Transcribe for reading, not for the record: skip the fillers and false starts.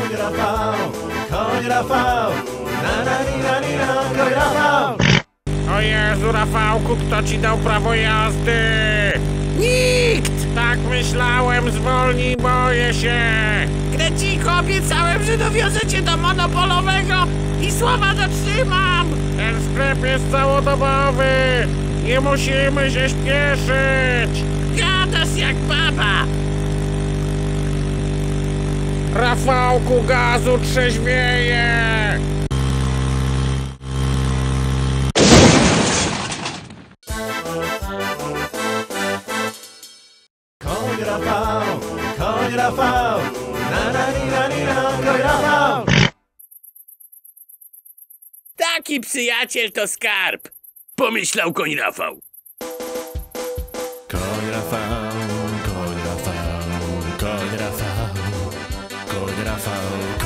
koń Rafał, na na ni na ni na, koń Rafał. O Jezu, Rafałku, kto ci dał prawo jazdy? Nikt! Tak myślałem, zwolnij, boję się. Kreciko, obiecałem, że dowiozę cię do monopolowego i słowa dotrzymam! Ten sklep jest całodobowy. Nie musimy się śpieszyć. Gadasz jak baba! Rafałku, gazu trzeźwieje. Koń Rafał, na na ni na, koń Rafał. Taki przyjaciel to skarb! Pomyślał koń Rafał. Koń Rafał, koń Rafał, koń Rafał, koń Rafał.